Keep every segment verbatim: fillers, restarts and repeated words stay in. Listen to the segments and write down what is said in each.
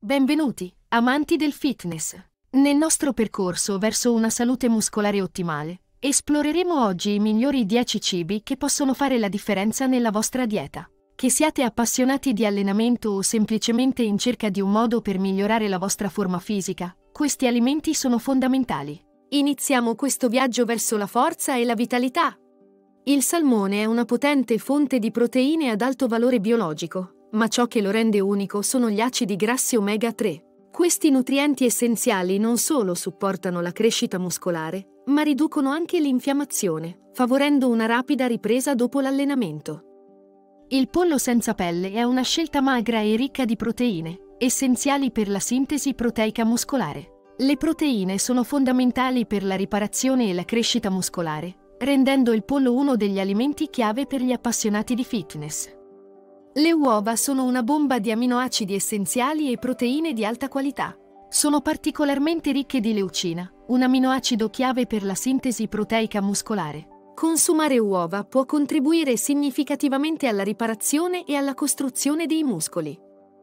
Benvenuti, amanti del fitness. Nel nostro percorso verso una salute muscolare ottimale, esploreremo oggi i migliori dieci cibi che possono fare la differenza nella vostra dieta. Che siate appassionati di allenamento o semplicemente in cerca di un modo per migliorare la vostra forma fisica, questi alimenti sono fondamentali. Iniziamo questo viaggio verso la forza e la vitalità. Il salmone è una potente fonte di proteine ad alto valore biologico, ma ciò che lo rende unico sono gli acidi grassi omega tre. Questi nutrienti essenziali non solo supportano la crescita muscolare, ma riducono anche l'infiammazione, favorendo una rapida ripresa dopo l'allenamento. Il pollo senza pelle è una scelta magra e ricca di proteine, essenziali per la sintesi proteica muscolare. Le proteine sono fondamentali per la riparazione e la crescita muscolare, rendendo il pollo uno degli alimenti chiave per gli appassionati di fitness. Le uova sono una bomba di aminoacidi essenziali e proteine di alta qualità. Sono particolarmente ricche di leucina, un aminoacido chiave per la sintesi proteica muscolare. Consumare uova può contribuire significativamente alla riparazione e alla costruzione dei muscoli.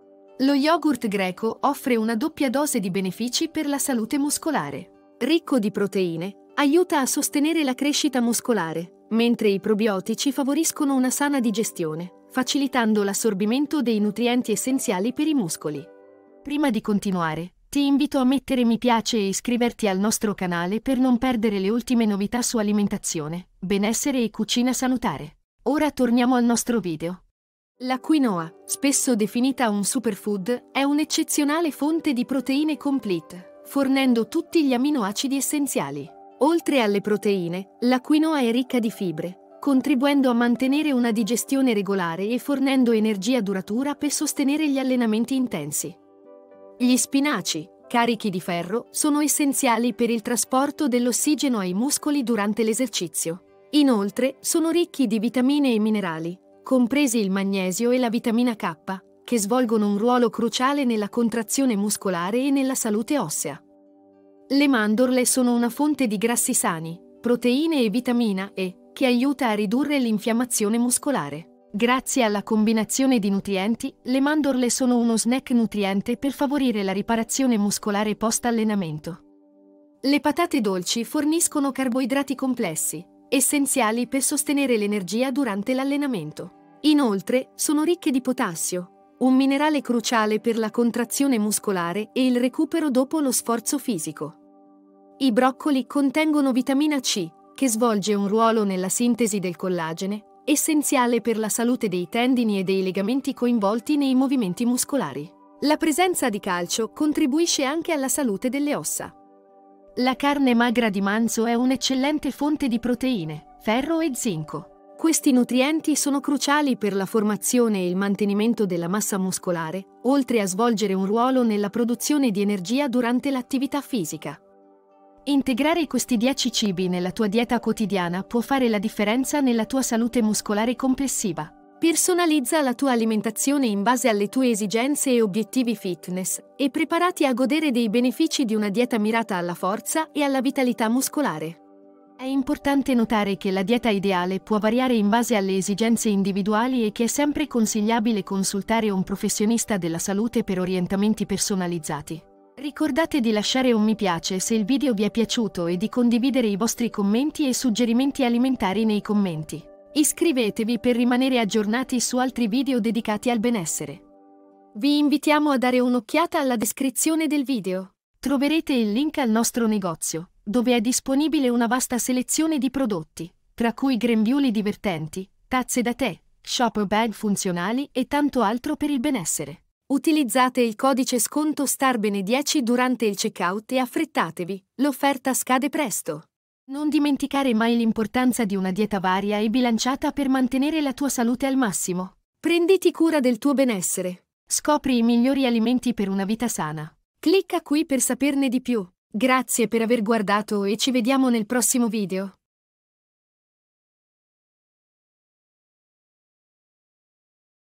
Lo yogurt greco offre una doppia dose di benefici per la salute muscolare. Ricco di proteine, aiuta a sostenere la crescita muscolare, mentre i probiotici favoriscono una sana digestione, facilitando l'assorbimento dei nutrienti essenziali per i muscoli. Prima di continuare, ti invito a mettere mi piace e iscriverti al nostro canale per non perdere le ultime novità su alimentazione, benessere e cucina salutare. Ora torniamo al nostro video. La quinoa, spesso definita un superfood, è un'eccezionale fonte di proteine complete, fornendo tutti gli aminoacidi essenziali. Oltre alle proteine, la quinoa è ricca di fibre, contribuendo a mantenere una digestione regolare e fornendo energia duratura per sostenere gli allenamenti intensi. Gli spinaci, carichi di ferro, sono essenziali per il trasporto dell'ossigeno ai muscoli durante l'esercizio. Inoltre, sono ricchi di vitamine e minerali, compresi il magnesio e la vitamina K, che svolgono un ruolo cruciale nella contrazione muscolare e nella salute ossea. Le mandorle sono una fonte di grassi sani, proteine e vitamina E, che aiuta a ridurre l'infiammazione muscolare. Grazie alla combinazione di nutrienti, le mandorle sono uno snack nutriente per favorire la riparazione muscolare post-allenamento. Le patate dolci forniscono carboidrati complessi, essenziali per sostenere l'energia durante l'allenamento. Inoltre, sono ricche di potassio, un minerale cruciale per la contrazione muscolare e il recupero dopo lo sforzo fisico. I broccoli contengono vitamina C, che svolge un ruolo nella sintesi del collagene, essenziale per la salute dei tendini e dei legamenti coinvolti nei movimenti muscolari. La presenza di calcio contribuisce anche alla salute delle ossa. La carne magra di manzo è un'eccellente fonte di proteine, ferro e zinco. Questi nutrienti sono cruciali per la formazione e il mantenimento della massa muscolare, oltre a svolgere un ruolo nella produzione di energia durante l'attività fisica. Integrare questi dieci cibi nella tua dieta quotidiana può fare la differenza nella tua salute muscolare complessiva. Personalizza la tua alimentazione in base alle tue esigenze e obiettivi fitness e preparati a godere dei benefici di una dieta mirata alla forza e alla vitalità muscolare. È importante notare che la dieta ideale può variare in base alle esigenze individuali e che è sempre consigliabile consultare un professionista della salute per orientamenti personalizzati. Ricordate di lasciare un mi piace se il video vi è piaciuto e di condividere i vostri commenti e suggerimenti alimentari nei commenti. Iscrivetevi per rimanere aggiornati su altri video dedicati al benessere. Vi invitiamo a dare un'occhiata alla descrizione del video. Troverete il link al nostro negozio, dove è disponibile una vasta selezione di prodotti, tra cui grembiuli divertenti, tazze da tè, shopper bag funzionali e tanto altro per il benessere. Utilizzate il codice sconto STARBENE dieci durante il checkout e affrettatevi, l'offerta scade presto. Non dimenticare mai l'importanza di una dieta varia e bilanciata per mantenere la tua salute al massimo. Prenditi cura del tuo benessere. Scopri i migliori alimenti per una vita sana. Clicca qui per saperne di più. Grazie per aver guardato e ci vediamo nel prossimo video.